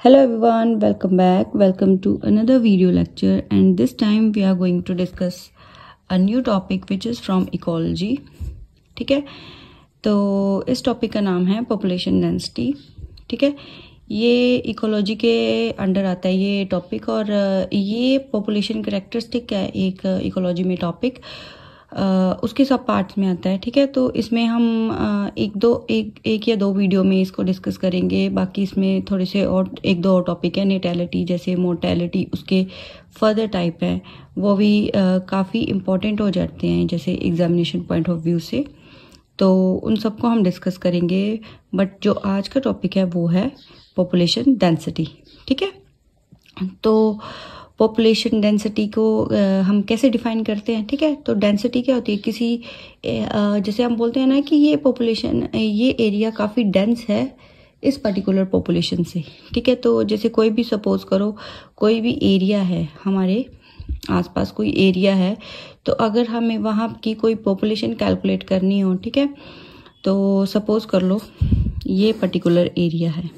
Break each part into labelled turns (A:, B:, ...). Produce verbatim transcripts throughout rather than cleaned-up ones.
A: Hello everyone, welcome back. Welcome to another video lecture, and this time we are going to discuss a new topic which is from ecology. ठीक है, तो इस topic का नाम है population density. ठीक है, ये इकोलॉजी के अंडर आता है ये टॉपिक, और ये पॉपुलेशन कैरेक्टरिस्टिक है एक इकोलॉजी में टॉपिक, Uh, उसके सब पार्ट्स में आता है. ठीक है, तो इसमें हम uh, एक दो एक एक या दो वीडियो में इसको डिस्कस करेंगे. बाकी इसमें थोड़े से और एक दो और टॉपिक है. नेटैलिटी जैसे मोर्टेलिटी, उसके फर्दर टाइप है, वो भी uh, काफ़ी इम्पोर्टेंट हो जाते हैं जैसे एग्जामिनेशन पॉइंट ऑफ व्यू से. तो उन सबको हम डिस्कस करेंगे, बट जो आज का टॉपिक है वो है पॉपुलेशन डेंसिटी. ठीक है, तो पॉपुलेशन डेंसिटी को आ, हम कैसे डिफाइन करते हैं. ठीक है, तो डेंसिटी क्या होती है, किसी आ, जैसे हम बोलते हैं ना कि ये पॉपुलेशन, ये एरिया काफ़ी डेंस है इस पर्टिकुलर पॉपुलेशन से. ठीक है, तो जैसे कोई भी सपोज करो कोई भी एरिया है, हमारे आसपास कोई एरिया है, तो अगर हमें वहाँ की कोई पॉपुलेशन कैलकुलेट करनी हो, ठीक है, तो सपोज कर लो ये पर्टिकुलर एरिया है.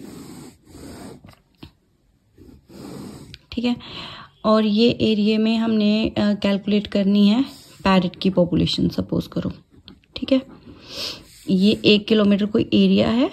A: ठीक है, और ये एरिया में हमने कैलकुलेट uh, करनी है पैरेट की पॉपुलेशन, सपोज करो. ठीक है, ये एक किलोमीटर कोई एरिया है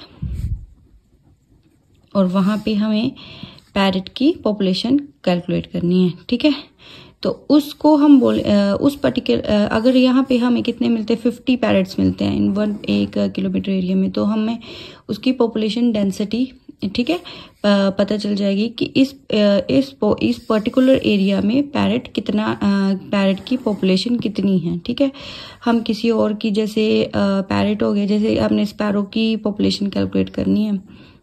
A: और वहाँ पे हमें पैरेट की पॉपुलेशन कैलकुलेट करनी है. ठीक है, तो उसको हम बोल uh, उस पर्टिकुलर uh, अगर यहाँ पे हमें कितने मिलते हैं, फिफ्टी पैरेट्स मिलते हैं इन वन एक किलोमीटर एरिया में, तो हमें उसकी पॉपुलेशन डेंसिटी, ठीक है, पता चल जाएगी कि इस इस इस पर्टिकुलर एरिया में पैरेट कितना, पैरेट की पॉपुलेशन कितनी है. ठीक है, हम किसी और की जैसे पैरेट हो गया, जैसे हमने स्पैरो की पॉपुलेशन कैलकुलेट करनी है,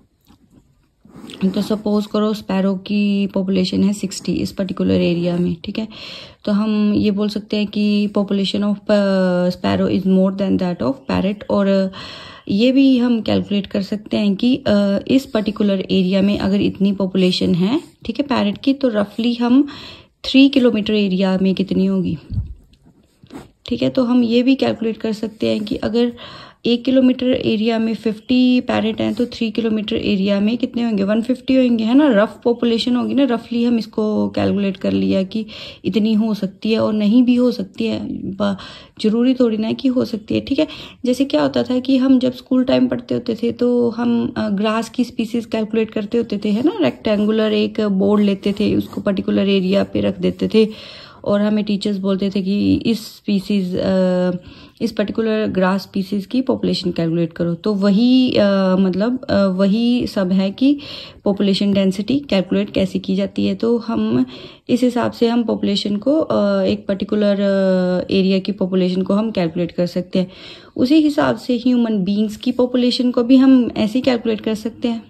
A: तो सपोज करो स्पैरो की पॉपुलेशन है सिक्सटी इस पर्टिकुलर एरिया में. ठीक है, तो हम ये बोल सकते हैं कि population of sparrow is more than that of parrot. और ये भी हम कैलकुलेट कर सकते हैं कि इस पर्टिकुलर एरिया में अगर इतनी पॉपुलेशन है, ठीक है, पैरेट की, तो रफली हम थ्री किलोमीटर एरिया में कितनी होगी. ठीक है, तो हम ये भी कैलकुलेट कर सकते हैं कि अगर एक किलोमीटर एरिया में फिफ्टी पैरेट हैं, तो थ्री किलोमीटर एरिया में कितने होंगे, वन फिफ्टी होंगे, है ना. रफ पॉपुलेशन होगी ना, रफली हम इसको कैलकुलेट कर लिया कि इतनी हो सकती है, और नहीं भी हो सकती है, जरूरी थोड़ी ना कि हो सकती है. ठीक है, जैसे क्या होता था कि हम जब स्कूल टाइम पढ़ते होते थे तो हम ग्रास की स्पीसीज कैलकुलेट करते होते थे, है ना. रेक्टेंगुलर एक बोर्ड लेते थे, उसको पर्टिकुलर एरिया पे रख देते थे, और हमें टीचर्स बोलते थे कि इस स्पीसीज, इस पर्टिकुलर ग्रास स्पीसीज की पॉपुलेशन कैलकुलेट करो. तो वही आ, मतलब आ, वही सब है कि पॉपुलेशन डेंसिटी कैलकुलेट कैसे की जाती है. तो हम इस हिसाब से हम पॉपुलेशन को आ, एक पर्टिकुलर एरिया की पॉपुलेशन को हम कैलकुलेट कर सकते हैं. उसी हिसाब से ह्यूमन बींग्स की पॉपुलेशन को भी हम ऐसे ही कैलकुलेट कर सकते हैं.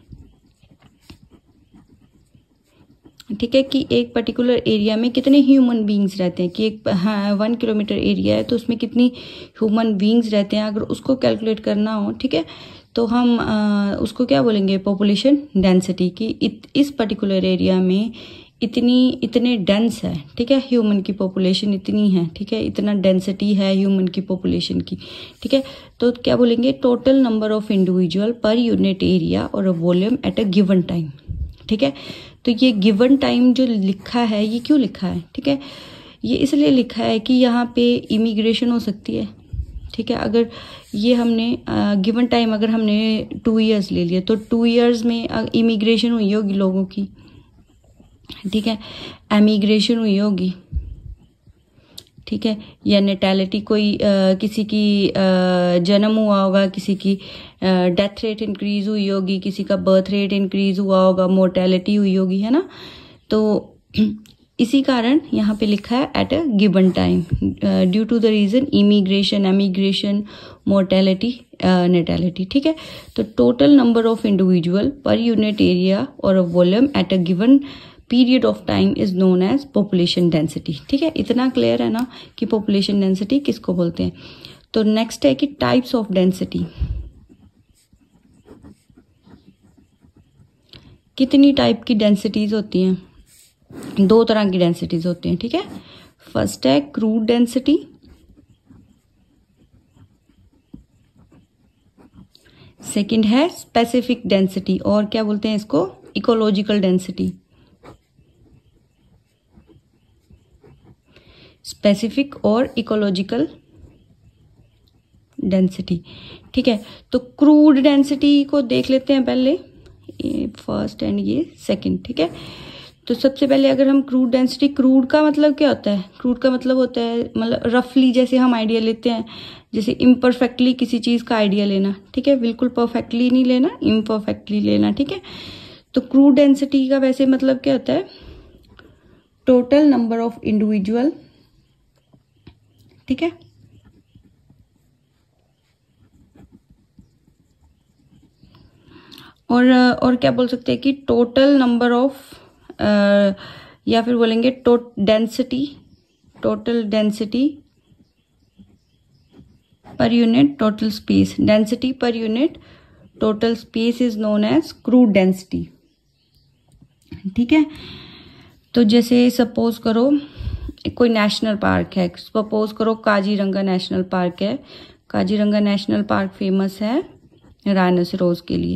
A: ठीक है, कि एक पर्टिकुलर एरिया में कितने ह्यूमन बींग्स रहते हैं, कि एक हाँ वन किलोमीटर एरिया है तो उसमें कितनी ह्यूमन बींग्स रहते हैं, अगर उसको कैलकुलेट करना हो, ठीक है, तो हम आ, उसको क्या बोलेंगे, पॉपुलेशन डेंसिटी, की इत, इस पर्टिकुलर एरिया में इतनी इतने डेंस है. ठीक है, ह्यूमन की पॉपुलेशन इतनी है. ठीक है, इतना डेंसिटी है ह्यूमन की पॉपुलेशन की. ठीक है, तो क्या बोलेंगे, total number of individual per unit area और volume at a given time. ठीक है, तो ये गिवन टाइम जो लिखा है, ये क्यों लिखा है, ठीक है, ये इसलिए लिखा है कि यहाँ पे इमिग्रेशन हो सकती है. ठीक है, अगर ये हमने गिवन टाइम अगर हमने टू इयर्स ले लिया, तो टू इयर्स में इमिग्रेशन हुई होगी लोगों की. ठीक है, एमिग्रेशन हुई होगी. ठीक है, या नेटैलिटी, कोई आ, किसी की जन्म हुआ होगा, किसी की डेथ रेट इंक्रीज हुई होगी, किसी का बर्थ रेट इंक्रीज हुआ होगा, मोर्टेलिटी हुई होगी, है ना. तो इसी कारण यहाँ पे लिखा है at a given time, due to the reason immigration, emigration, mortality, natality. ठीक है, तो total number of individual per unit area और volume at a given period of time is known as population density. ठीक है, इतना clear है ना कि पॉपुलेशन डेंसिटी किसको बोलते हैं. तो नेक्स्ट है कि टाइप्स ऑफ डेंसिटी. कितनी टाइप की डेंसिटीज होती हैं, दो तरह की डेंसिटीज होती हैं. ठीक है, फर्स्ट है क्रूड डेंसिटी, सेकंड है स्पेसिफिक डेंसिटी, और क्या बोलते हैं इसको, इकोलॉजिकल डेंसिटी, स्पेसिफिक और इकोलॉजिकल डेंसिटी। ठीक है, तो क्रूड डेंसिटी को देख लेते हैं पहले, ये फर्स्ट एंड ये सेकंड। ठीक है, तो सबसे पहले अगर हम क्रूड डेंसिटी, क्रूड का मतलब क्या होता है? क्रूड का मतलब होता है मतलब रफली जैसे हम आइडिया लेते हैं, जैसे इम्परफेक्टली किसी चीज का आइडिया लेना। ठीक है, बिल्कुल परफेक्टली नहीं लेना, इम्परफेक्टली लेना। ठीक है, तो क्रूड डेंसिटी का वैसे मतलब क्या होता है? टोटल नंबर ऑफ इंडिविजुअल, ठीक है, और और क्या बोल सकते हैं कि टोटल नंबर ऑफ, या फिर बोलेंगे tot density, total density per unit total space, density per unit total space is known as crude density. ठीक है, तो जैसे सपोज करो कोई नेशनल पार्क है, सपोज करो काजीरंगा नेशनल पार्क है। काजीरंगा नेशनल पार्क फेमस है राइनोसेरोस के लिए।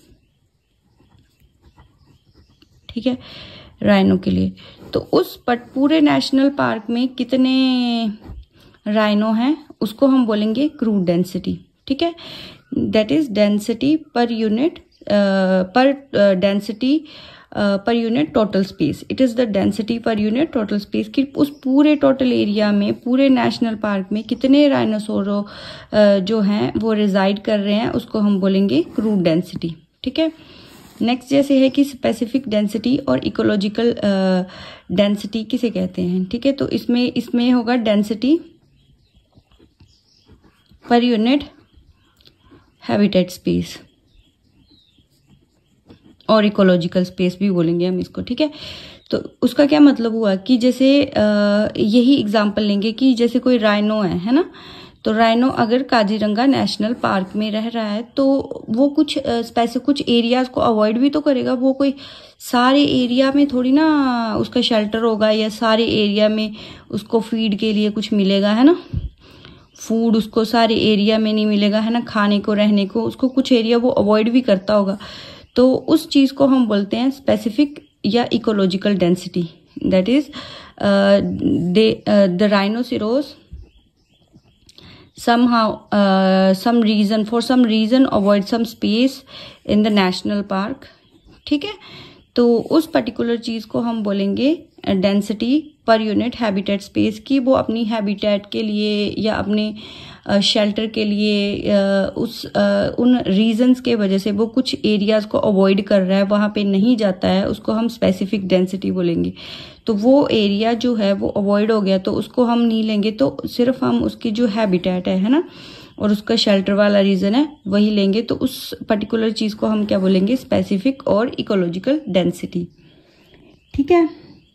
A: ठीक है, राइनो के लिए। तो उस पट पूरे नेशनल पार्क में कितने राइनो हैं उसको हम बोलेंगे क्रूड डेंसिटी। ठीक है, that is density per unit, per density per unit total space. It is the density per unit total space कि उस पूरे टोटल एरिया में, पूरे नेशनल पार्क में कितने राइनोसोरो uh, जो हैं वो रिजाइड कर रहे हैं, उसको हम बोलेंगे क्रूड डेंसिटी। ठीक है, नेक्स्ट जैसे है कि स्पेसिफिक डेंसिटी और इकोलॉजिकल डेंसिटी uh, किसे कहते हैं? ठीक है, तो इसमें इसमें होगा density per unit habitat space और इकोलॉजिकल स्पेस भी बोलेंगे हम इसको। ठीक है, तो उसका क्या मतलब हुआ कि जैसे आ, यही एग्जांपल लेंगे कि जैसे कोई राइनो है है ना, तो राइनो अगर काजीरंगा नेशनल पार्क में रह रहा है तो वो कुछ स्पेसिफिक कुछ एरियाज को अवॉइड भी तो करेगा। वो कोई सारे एरिया में थोड़ी ना उसका शेल्टर होगा या सारे एरिया में उसको फीड के लिए कुछ मिलेगा, है ना, फूड उसको सारे एरिया में नहीं मिलेगा, है ना, खाने को रहने को उसको कुछ एरिया वो अवॉइड भी करता होगा। तो उस चीज को हम बोलते हैं स्पेसिफिक या ecological density. That is the rhinoceros somehow uh, some reason for some reason avoid some space in the national park। ठीक है, तो उस पर्टिकुलर चीज को हम बोलेंगे density per unit habitat space की वो अपनी हैबिटेट के लिए या अपने शेल्टर uh, के लिए uh, उस uh, उन रीजंस के वजह से वो कुछ एरियाज को अवॉइड कर रहा है, वहां पे नहीं जाता है, उसको हम स्पेसिफिक डेंसिटी बोलेंगे। तो वो एरिया जो है वो अवॉइड हो गया तो उसको हम नहीं लेंगे, तो सिर्फ हम उसकी जो हैबिटेट है है ना, और उसका शेल्टर वाला रीजन है वही लेंगे। तो उस पर्टिकुलर चीज को हम क्या बोलेंगे? स्पेसिफिक और इकोलॉजिकल डेंसिटी। ठीक है,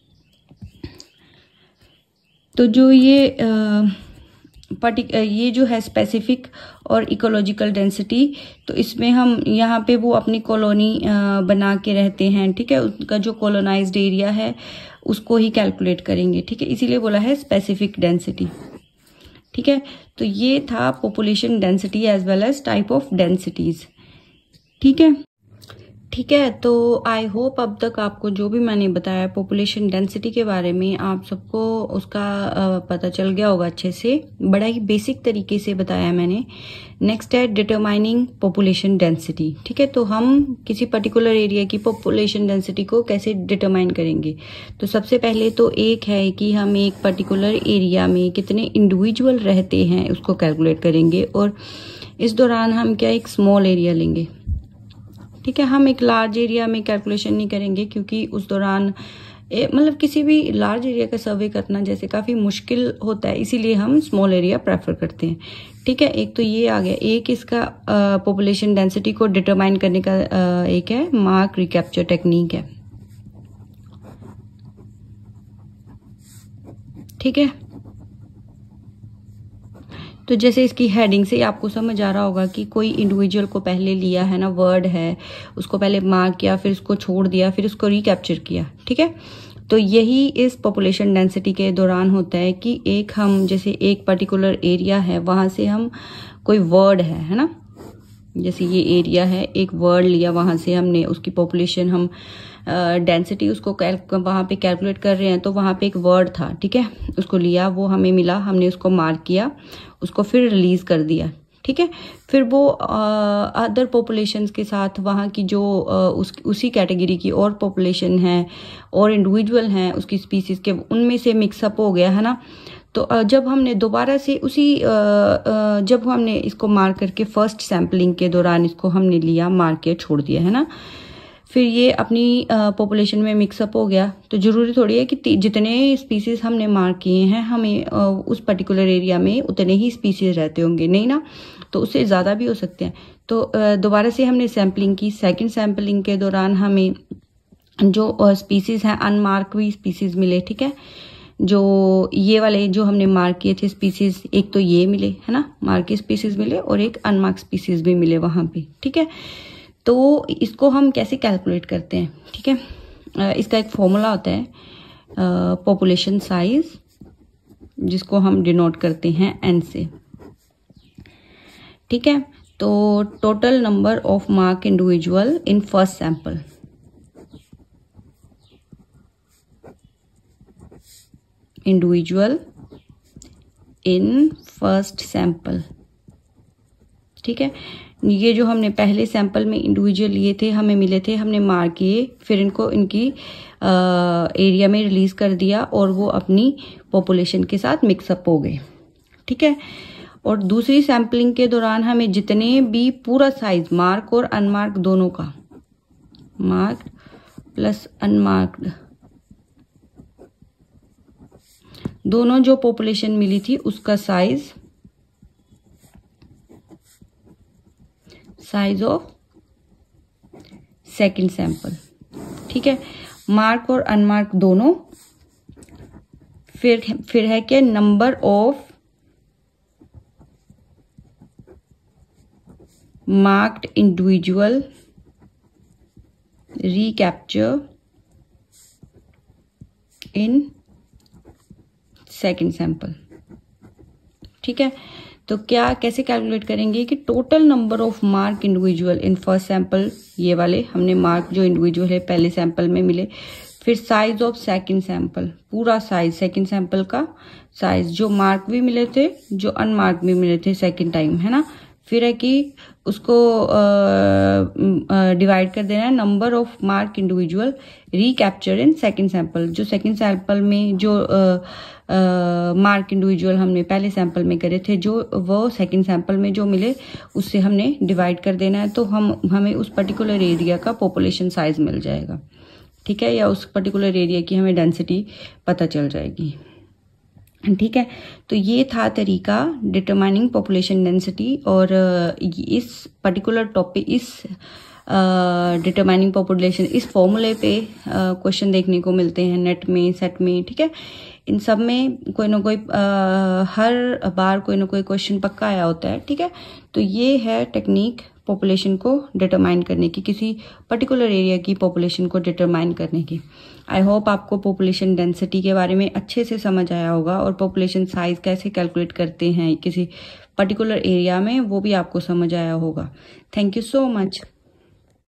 A: तो जो ये आ, पर्टिक ये जो है स्पेसिफिक और इकोलॉजिकल डेंसिटी, तो इसमें हम यहाँ पे वो अपनी कॉलोनी बना के रहते हैं। ठीक है, उनका जो कॉलोनाइज्ड एरिया है उसको ही कैलकुलेट करेंगे। ठीक है, इसीलिए बोला है स्पेसिफिक डेंसिटी। ठीक है, तो ये था population density as well as type of densities. ठीक है, ठीक है, तो आई होप अब तक आपको जो भी मैंने बताया पॉपुलेशन डेंसिटी के बारे में आप सबको उसका पता चल गया होगा अच्छे से। बड़ा ही बेसिक तरीके से बताया मैंने। नेक्स्ट है डिटरमाइनिंग पॉपुलेशन डेंसिटी। ठीक है, तो हम किसी पर्टिकुलर एरिया की पॉपुलेशन डेंसिटी को कैसे डिटरमाइन करेंगे? तो सबसे पहले तो एक है कि हम एक पर्टिकुलर एरिया में कितने इंडिविजुअल रहते हैं उसको कैलकुलेट करेंगे, और इस दौरान हम क्या एक स्मॉल एरिया लेंगे। ठीक है, हम एक लार्ज एरिया में कैलकुलेशन नहीं करेंगे क्योंकि उस दौरान मतलब किसी भी लार्ज एरिया का सर्वे करना जैसे काफी मुश्किल होता है, इसीलिए हम स्मॉल एरिया प्रेफर करते हैं। ठीक है, एक तो ये आ गया। एक इसका पॉपुलेशन डेंसिटी को डिटरमाइन करने का आ, एक है मार्क रिकैप्चर टेक्निक है। ठीक है, तो जैसे इसकी हेडिंग से आपको समझ आ रहा होगा कि कोई इंडिविजुअल को पहले लिया है ना, वर्ड है, उसको पहले मार्क किया, फिर उसको छोड़ दिया, फिर उसको रिकैप्चर किया। ठीक है, तो यही इस पॉपुलेशन डेंसिटी के दौरान होता है कि एक हम जैसे एक पर्टिकुलर एरिया है वहां से हम कोई वर्ड है है ना, जैसे ये एरिया है, एक वर्ड लिया, वहां से हमने उसकी पॉपुलेशन हम डेंसिटी uh, उसको वहां पे कैलकुलेट कर रहे हैं, तो वहां पे एक वर्ड था, ठीक है, उसको लिया, वो हमें मिला, हमने उसको मार्क किया, उसको फिर रिलीज कर दिया, ठीक है। फिर वो अदर uh, पॉपुलेशंस के साथ वहाँ की जो uh, उस उसी कैटेगरी की और पॉपुलेशन है और इंडिविजुअल हैं उसकी स्पीसीज के, उनमें से मिक्सअप हो गया है ना। तो uh, जब हमने दोबारा से उसी uh, uh, जब हमने इसको मार्क करके फर्स्ट सैम्पलिंग के दौरान इसको हमने लिया, मार्क किया, छोड़ दिया है ना, फिर ये अपनी पॉपुलेशन uh, में मिक्सअप हो गया, तो जरूरी थोड़ी है कि जितने स्पीसीज हमने मार्क किए हैं हमें uh, उस पर्टिकुलर एरिया में उतने ही स्पीसीज रहते होंगे, नहीं ना, तो उससे ज़्यादा भी हो सकते हैं। तो uh, दोबारा से हमने सैम्पलिंग की, सेकंड सैम्पलिंग के दौरान हमें जो स्पीसीज हैं अनमार्क हुई स्पीसीज मिले, ठीक है, जो ये वाले जो हमने मार्क किए थे स्पीसीज, एक तो ये मिले है ना, मार्क स्पीसीज मिले, और एक अनमार्क स्पीसीज भी मिले वहां पे, ठीक है। तो इसको हम कैसे कैलकुलेट करते हैं, ठीक है, इसका एक फॉर्मूला होता है पॉपुलेशन साइज, जिसको हम डिनोट करते हैं एन से, ठीक है। तो total number of mark individual in first sample, individual in first sample, ठीक है। ये जो हमने पहले सैंपल में इंडिविजुअल लिए थे, हमें मिले थे, हमने मार्क किए, फिर इनको इनकी आ, एरिया में रिलीज कर दिया और वो अपनी पॉपुलेशन के साथ मिक्सअप हो गए, ठीक है। और दूसरी सैंपलिंग के दौरान हमें जितने भी पूरा साइज मार्क और अनमार्क दोनों का, मार्क्ड प्लस अनमार्क्ड दोनों जो पॉपुलेशन मिली थी उसका size, size of second sample, ठीक है, मार्क और अनमार्क दोनों, फिर फिर है क्या, number of marked individual recapture in second sample, ठीक है। तो क्या कैसे कैलकुलेट करेंगे कि total number of mark individual in first sample, ये वाले हमने मार्क जो इंडिविजुअल है पहले सैंपल में मिले, फिर साइज ऑफ सेकंड सैंपल, पूरा साइज सेकंड सैंपल का साइज, जो मार्क भी मिले थे जो अनमार्क भी मिले थे सेकंड टाइम, है ना। फिर है कि उसको डिवाइड कर देना है number of mark individual recapture in second sample, जो सेकंड सैंपल में जो मार्क इंडिविजुअल हमने पहले सैंपल में करे थे, जो वो सेकंड सैंपल में जो मिले उससे हमने डिवाइड कर देना है, तो हम हमें उस पर्टिकुलर एरिया का पॉपुलेशन साइज मिल जाएगा, ठीक है, या उस पर्टिकुलर एरिया की हमें डेंसिटी पता चल जाएगी, ठीक है। तो ये था तरीका डिटरमाइनिंग पॉपुलेशन डेंसिटी, और इस पर्टिकुलर टॉपिक, इस डिटरमाइनिंग पॉपुलेशन, इस फॉर्मूले पे क्वेश्चन uh, देखने को मिलते हैं नेट में, सेट में, ठीक है। इन सब में कोई ना कोई uh, हर बार कोई ना कोई क्वेश्चन पक्का आया होता है, ठीक है। तो ये है टेक्निक पॉपुलेशन को डिटरमाइन करने की, किसी पर्टिकुलर एरिया की पॉपुलेशन को डिटरमाइन करने की। आई होप आपको पॉपुलेशन डेंसिटी के बारे में अच्छे से समझ आया होगा, और पॉपुलेशन साइज कैसे कैलकुलेट करते हैं किसी पर्टिकुलर एरिया में, वो भी आपको समझ आया होगा। Thank you so much.